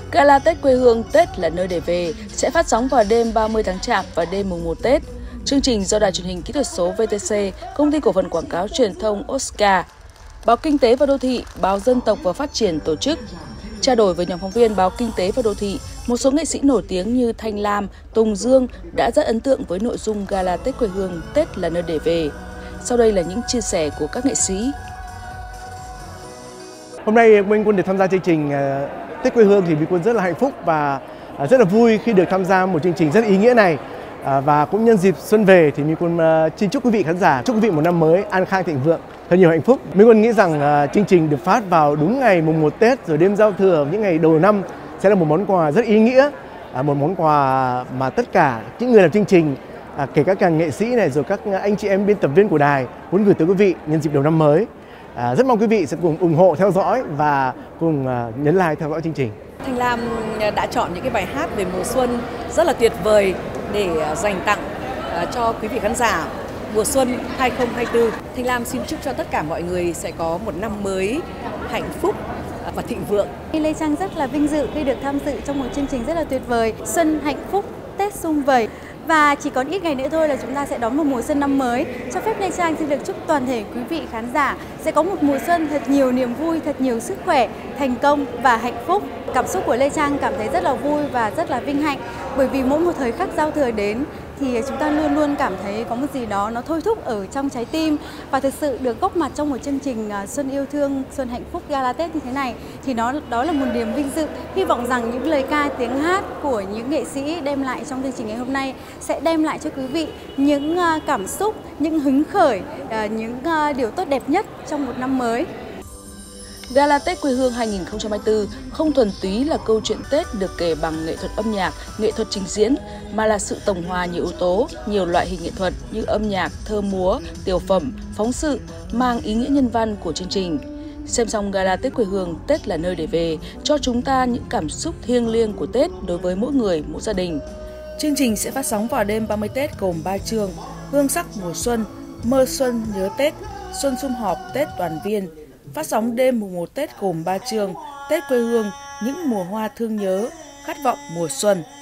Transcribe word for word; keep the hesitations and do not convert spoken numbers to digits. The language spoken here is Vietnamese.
Gala Tết quê hương Tết là nơi để về sẽ phát sóng vào đêm ba mươi tháng Chạp và đêm mùng một Tết. Chương trình do Đài truyền hình kỹ thuật số vê tê xê, Công ty cổ phần quảng cáo truyền thông Oscar, Báo Kinh tế và Đô thị, Báo Dân tộc và Phát triển tổ chức. Trao đổi với nhóm phóng viên Báo Kinh tế và Đô thị, một số nghệ sĩ nổi tiếng như Thanh Lam, Tùng Dương đã rất ấn tượng với nội dung Gala Tết quê hương Tết là nơi để về. Sau đây là những chia sẻ của các nghệ sĩ. Hôm nay Minh Quân được tham gia chương trình Tết quê hương thì Minh Quân rất là hạnh phúc và rất là vui khi được tham gia một chương trình rất ý nghĩa này. Và cũng nhân dịp xuân về thì Minh Quân xin chúc quý vị khán giả, chúc quý vị một năm mới an khang thịnh vượng, thật nhiều hạnh phúc. Minh Quân nghĩ rằng chương trình được phát vào đúng ngày mùng một Tết rồi đêm giao thừa những ngày đầu năm sẽ là một món quà rất ý nghĩa, một món quà mà tất cả những người làm chương trình, kể cả các nghệ sĩ này rồi các anh chị em biên tập viên của đài muốn gửi tới quý vị nhân dịp đầu năm mới. À, rất mong quý vị sẽ cùng ủng hộ theo dõi và cùng uh, nhấn like theo dõi chương trình. Thanh Lam đã chọn những cái bài hát về mùa xuân rất là tuyệt vời để dành tặng uh, cho quý vị khán giả mùa xuân hai không hai tư. Thanh Lam xin chúc cho tất cả mọi người sẽ có một năm mới hạnh phúc và thịnh vượng. Lê Trang rất là vinh dự khi được tham dự trong một chương trình rất là tuyệt vời, xuân hạnh phúc, Tết sum vầy. Và chỉ còn ít ngày nữa thôi là chúng ta sẽ đón một mùa xuân năm mới. Cho phép Lê Trang xin được chúc toàn thể quý vị khán giả sẽ có một mùa xuân thật nhiều niềm vui, thật nhiều sức khỏe, thành công và hạnh phúc. Cảm xúc của Lê Trang cảm thấy rất là vui và rất là vinh hạnh, bởi vì mỗi một thời khắc giao thừa đến thì chúng ta luôn luôn cảm thấy có một gì đó nó thôi thúc ở trong trái tim. Và thực sự được góp mặt trong một chương trình Xuân yêu thương, Xuân hạnh phúc Gala Tết như thế này thì nó đó là một niềm vinh dự. Hy vọng rằng những lời ca tiếng hát của những nghệ sĩ đem lại trong chương trình ngày hôm nay sẽ đem lại cho quý vị những cảm xúc, những hứng khởi, những điều tốt đẹp nhất trong một năm mới. Gala Tết quê hương hai không hai tư không thuần túy là câu chuyện Tết được kể bằng nghệ thuật âm nhạc, nghệ thuật trình diễn, mà là sự tổng hòa nhiều yếu tố, nhiều loại hình nghệ thuật như âm nhạc, thơ múa, tiểu phẩm, phóng sự, mang ý nghĩa nhân văn của chương trình. Xem xong Gala Tết quê hương Tết là nơi để về, cho chúng ta những cảm xúc thiêng liêng của Tết đối với mỗi người, mỗi gia đình. Chương trình sẽ phát sóng vào đêm ba mươi Tết gồm ba chương: Hương sắc mùa xuân, Mơ xuân nhớ Tết, Xuân sum họp Tết đoàn viên. Phát sóng đêm mùng một Tết gồm ba chương: Tết quê hương, Những mùa hoa thương nhớ, Khát vọng mùa xuân.